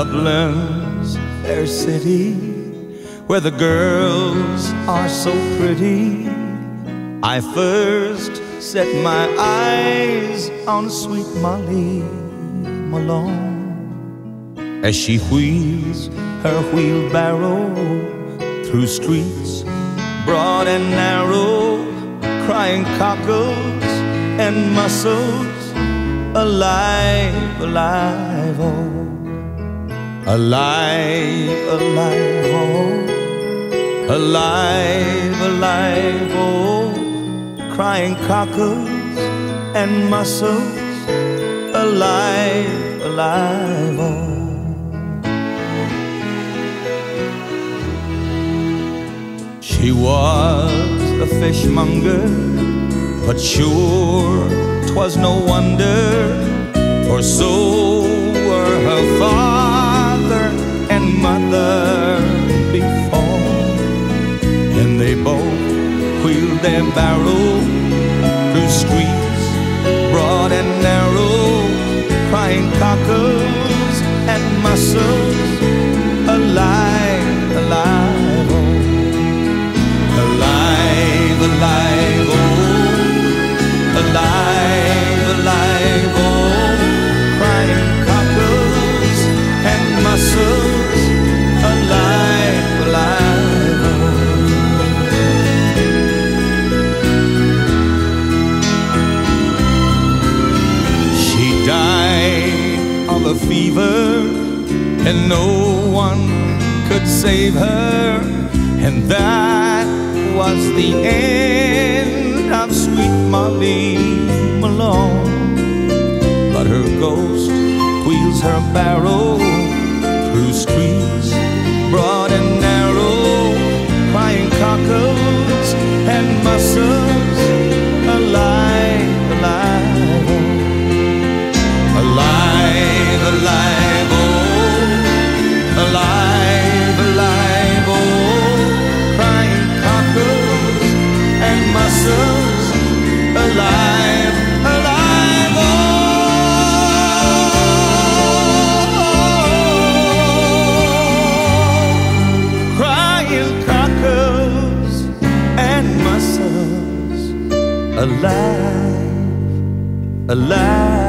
Dublin's their city, where the girls are so pretty. I first set my eyes on sweet Molly Malone, as she wheels her wheelbarrow through streets broad and narrow, crying cockles and mussels, alive, alive, oh, alive, alive, oh, alive, alive, oh, crying cockles and mussels, alive, alive, oh. She was a fishmonger, but sure 'twas no wonder, for so were her father and mother before. And they both wheeled their barrow through streets broad and narrow, crying cockles and mussels, alive, alive, oh, alive, alive, oh, alive, alive, oh, crying cockles and mussels, alive, alive, oh. She died of a fever, and no one could save her, and that was the end of sweet Molly Malone. But her ghost wheels her barrow through streets broad and narrow, crying cockles and mussels, alive, alive, oh, alive, alive, oh, alive, alive, oh, crying cockles and mussels, alive, alive, oh, crying cockles and mussels, alive, alive.